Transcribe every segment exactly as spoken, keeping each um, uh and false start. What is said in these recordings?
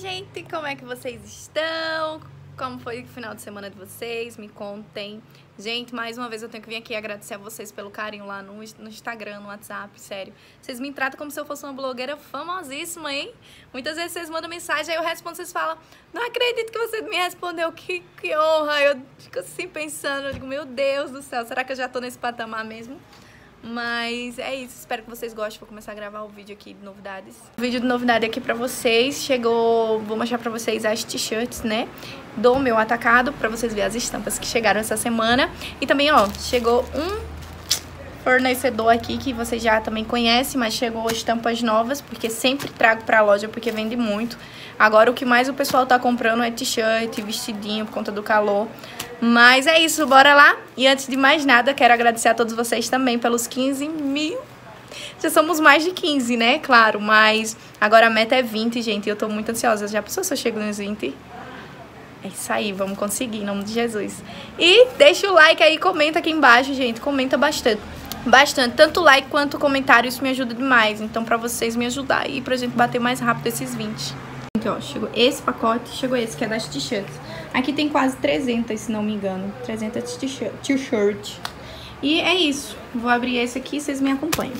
gente, como é que vocês estão? Como foi o final de semana de vocês? Me contem. Gente, mais uma vez eu tenho que vir aqui agradecer a vocês pelo carinho lá no, no Instagram, no WhatsApp, sério. Vocês me tratam como se eu fosse uma blogueira famosíssima, hein? Muitas vezes vocês mandam mensagem, aí eu respondo, vocês falam, não acredito que você me respondeu, que, que honra. Eu fico assim pensando, eu digo, meu Deus do céu, será que eu já tô nesse patamar mesmo? Mas é isso, espero que vocês gostem. Vou começar a gravar o vídeo aqui de novidades. O vídeo de novidade aqui pra vocês. Chegou, vou mostrar pra vocês as t-shirts, né, do meu atacado, pra vocês verem as estampas que chegaram essa semana. E também, ó, chegou um fornecedor aqui que vocês já também conhecem, mas chegou estampas novas, porque sempre trago pra loja, porque vende muito. Agora o que mais o pessoal tá comprando é t-shirt, vestidinho, por conta do calor. Mas é isso, bora lá? E antes de mais nada, quero agradecer a todos vocês também pelos quinze mil. Já somos mais de quinze, né? Claro, mas agora a meta é vinte, gente. E eu tô muito ansiosa. Já pensou se eu chego nos vinte? É isso aí, vamos conseguir, em nome de Jesus. E deixa o like aí, comenta aqui embaixo, gente. Comenta bastante. Bastante. Tanto like quanto comentário, isso me ajuda demais. Então, pra vocês me ajudar aí, pra gente bater mais rápido esses vinte. Então, ó, chegou esse pacote, chegou esse, que é das t-shirts. Aqui tem quase trezentas, se não me engano. trezentas t-shirts. E é isso. Vou abrir esse aqui e vocês me acompanham.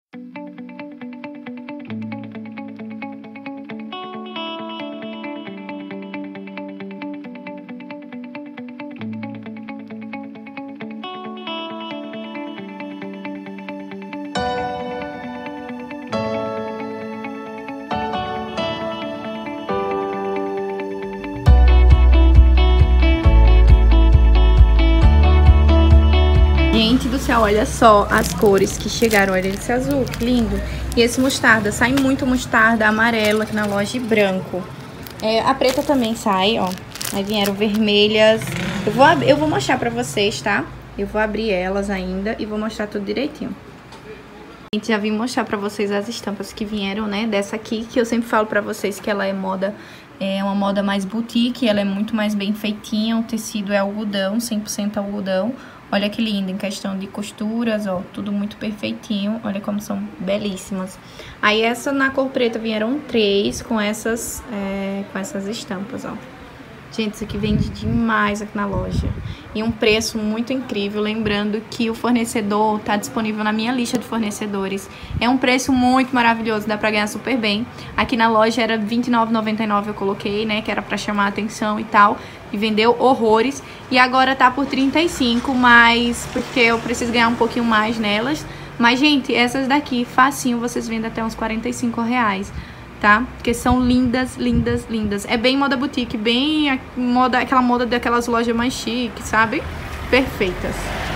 Gente do céu, olha só as cores que chegaram. Olha esse azul, que lindo. E esse mostarda, sai muito mostarda, amarelo aqui na loja e branco. É, a preta também sai, ó. Aí vieram vermelhas. Eu vou, eu vou mostrar pra vocês, tá? Eu vou abrir elas ainda e vou mostrar tudo direitinho. Gente, já vim mostrar pra vocês as estampas que vieram, né? Dessa aqui, que eu sempre falo pra vocês que ela é moda... É uma moda mais boutique, ela é muito mais bem feitinha. O tecido é algodão, cem por cento algodão. Olha que lindo, em questão de costuras, ó, tudo muito perfeitinho. Olha como são belíssimas. Aí essa na cor preta vieram três com essas, é, com essas estampas, ó. Gente, isso aqui vende demais aqui na loja. E um preço muito incrível. Lembrando que o fornecedor tá disponível na minha lista de fornecedores. É um preço muito maravilhoso, dá pra ganhar super bem. Aqui na loja era vinte e nove reais e noventa e nove centavos, eu coloquei, né, que era pra chamar a atenção e tal. E vendeu horrores. E agora tá por trinta e cinco, mas porque eu preciso ganhar um pouquinho mais nelas. Mas, gente, essas daqui, facinho, vocês vendem até uns quarenta e cinco reais. Tá? Porque são lindas, lindas, lindas. É bem moda boutique, bem a moda, aquela moda daquelas lojas mais chiques, sabe? Perfeitas.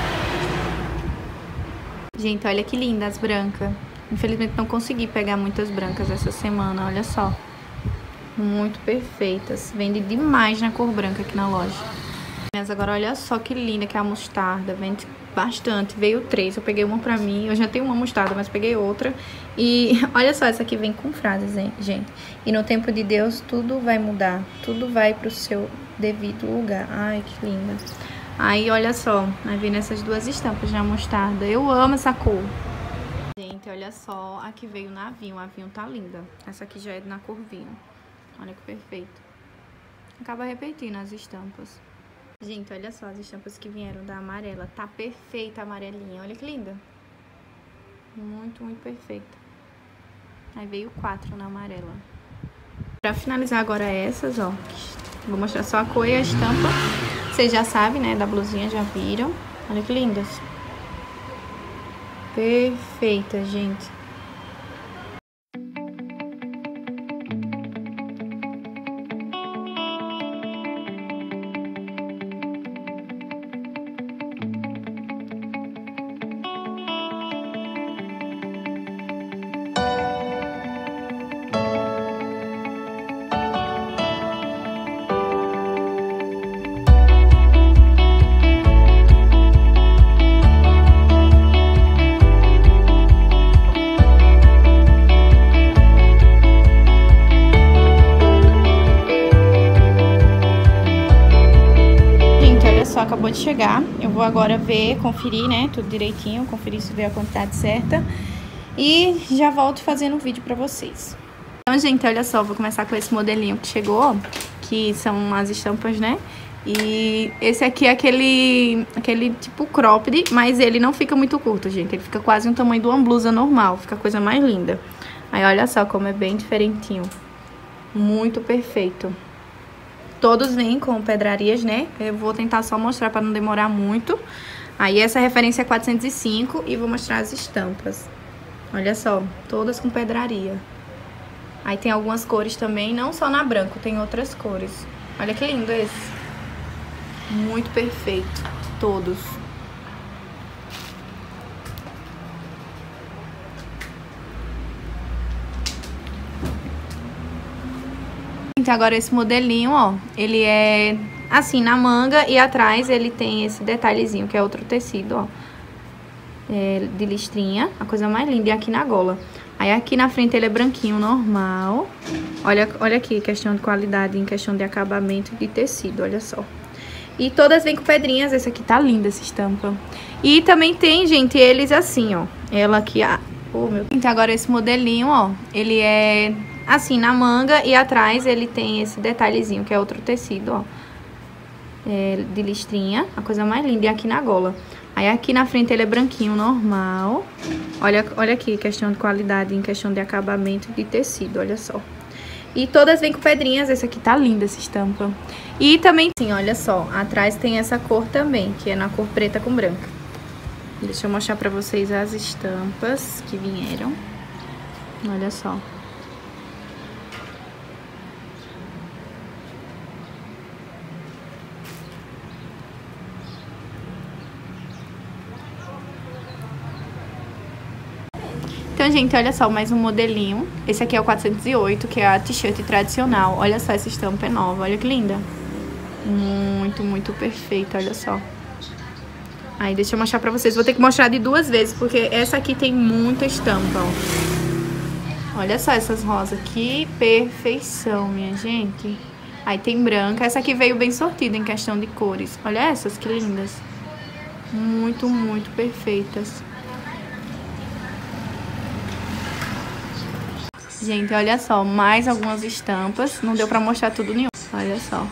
Gente, olha que lindas as brancas. Infelizmente não consegui pegar muitas brancas essa semana, olha só. Muito perfeitas. Vende demais na cor branca aqui na loja. Mas agora olha só que linda que é a mostarda. Vende bastante. Veio três. Eu peguei uma pra mim. Eu já tenho uma mostarda, mas peguei outra. E olha só, essa aqui vem com frases, hein, gente. E no tempo de Deus tudo vai mudar. Tudo vai pro seu devido lugar. Ai, que linda. Aí, olha só. Aí vem essas duas estampas na mostarda. Eu amo essa cor. Gente, olha só. Aqui veio o navinho. O navinho tá linda. Essa aqui já é na cor vinho. Olha que perfeito. Acaba repetindo as estampas. Gente, olha só as estampas que vieram da amarela. Tá perfeita a amarelinha. Olha que linda. Muito, muito perfeita. Aí veio quatro na amarela. Pra finalizar agora essas, ó. Vou mostrar só a cor e a estampa. Vocês já sabem, né? Da blusinha, já viram. Olha que lindas. Perfeita, gente. Acabou de chegar, eu vou agora ver, conferir, né, tudo direitinho, conferir se veio a quantidade certa e já volto fazendo o vídeo pra vocês. Então, gente, olha só, vou começar com esse modelinho que chegou, ó, que são as estampas, né? E esse aqui é aquele, aquele tipo cropped, mas ele não fica muito curto, gente. Ele fica quase um tamanho de uma blusa normal, fica a coisa mais linda. Aí olha só como é bem diferentinho. Muito perfeito. Todos vêm com pedrarias, né? Eu vou tentar só mostrar para não demorar muito. Aí essa referência é quatrocentos e cinco e vou mostrar as estampas. Olha só, todas com pedraria. Aí tem algumas cores também, não só na branco, tem outras cores. Olha que lindo esse. Muito perfeito, todos. Então, agora esse modelinho, ó, ele é assim na manga e atrás ele tem esse detalhezinho, que é outro tecido, ó. É, de listrinha, a coisa mais linda, e aqui na gola. Aí aqui na frente ele é branquinho, normal. Olha, olha aqui, questão de qualidade, em questão de acabamento de tecido, olha só. E todas vêm com pedrinhas, essa aqui tá linda, essa estampa. E também tem, gente, eles assim, ó. Ela aqui, ah, oh, meu... Então, agora esse modelinho, ó, ele é assim na manga e atrás ele tem esse detalhezinho, que é outro tecido, ó. É, de listrinha, a coisa mais linda, e aqui na gola. Aí aqui na frente ele é branquinho, normal. Olha, olha aqui, questão de qualidade, em questão de acabamento de tecido, olha só. E todas vêm com pedrinhas, essa aqui tá linda, essa estampa. E também, sim, olha só, atrás tem essa cor também, que é na cor preta com branca. Deixa eu mostrar pra vocês as estampas que vieram. Olha só. Então, gente, olha só, mais um modelinho. Esse aqui é o quatrocentos e oito, que é a t-shirt tradicional. Olha só, essa estampa é nova, olha que linda. Muito, muito perfeita, olha só. Aí, deixa eu mostrar pra vocês. Vou ter que mostrar de duas vezes, porque essa aqui tem muita estampa, ó. Olha só essas rosas, que perfeição, minha gente. Aí tem branca. Essa aqui veio bem sortida em questão de cores. Olha essas, que lindas. Muito, muito perfeitas. Gente, olha só, mais algumas estampas. Não deu pra mostrar tudo nenhum. Olha só.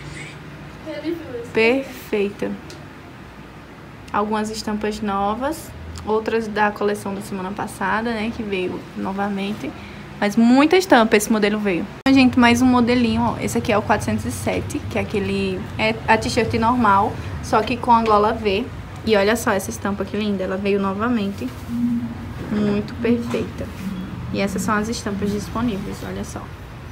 Perfeita. Algumas estampas novas. Outras da coleção da semana passada, né? Que veio novamente. Mas muita estampa esse modelo veio. Então, gente, mais um modelinho, ó. Esse aqui é o quatrocentos e sete, que é aquele... É a t-shirt normal, só que com a gola V. E olha só essa estampa que linda. Ela veio novamente. Muito perfeita. E essas são as estampas disponíveis, olha só.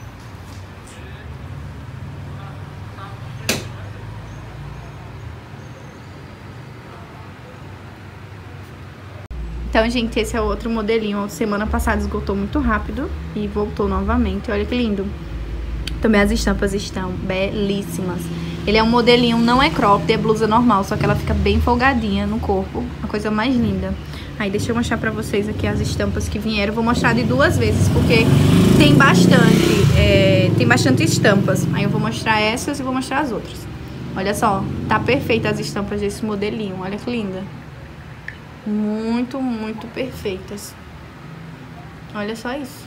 Então, gente, esse é o outro modelinho. Semana passada esgotou muito rápido e voltou novamente. Olha que lindo. Também as estampas estão belíssimas. Ele é um modelinho, não é cropped, é blusa normal, só que ela fica bem folgadinha no corpo. A coisa mais linda. Aí, deixa eu mostrar pra vocês aqui as estampas que vieram. Vou mostrar de duas vezes, porque tem bastante, é, tem bastante estampas. Aí eu vou mostrar essas e vou mostrar as outras. Olha só, tá perfeita as estampas desse modelinho. Olha que linda. Muito, muito perfeitas. Olha só isso.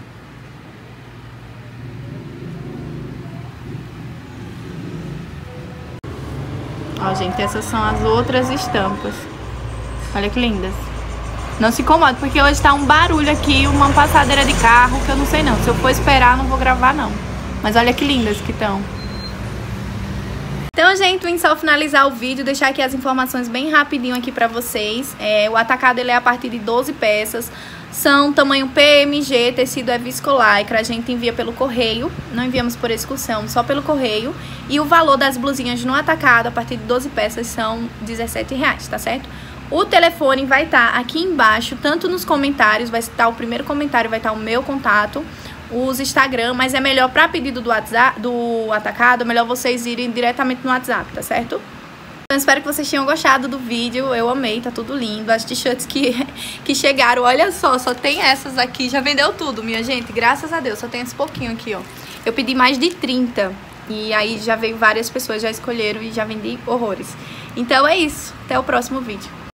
Ó, gente, essas são as outras estampas. Olha que lindas. Não se incomode, porque hoje tá um barulho aqui, uma passadeira de carro, que eu não sei não. Se eu for esperar, não vou gravar não. Mas olha que lindas que estão. Então, gente, vim só finalizar o vídeo, deixar aqui as informações bem rapidinho aqui pra vocês. É, o atacado, ele é a partir de doze peças. São tamanho P M G, tecido é viscolaicra. A gente envia pelo correio, não enviamos por excursão, só pelo correio. E o valor das blusinhas no atacado, a partir de doze peças, são dezessete reais, tá certo? O telefone vai estar aqui embaixo, tanto nos comentários, vai estar o primeiro comentário, vai estar o meu contato, os Instagram, mas é melhor para pedido do WhatsApp, do atacado, é melhor vocês irem diretamente no WhatsApp, tá certo? Então, espero que vocês tenham gostado do vídeo, eu amei, tá tudo lindo. As t-shirts que, que chegaram, olha só, só tem essas aqui, já vendeu tudo, minha gente, graças a Deus, só tem esse pouquinho aqui, ó. Eu pedi mais de trinta, e aí já veio várias pessoas, já escolheram e já vendi horrores. Então é isso, até o próximo vídeo.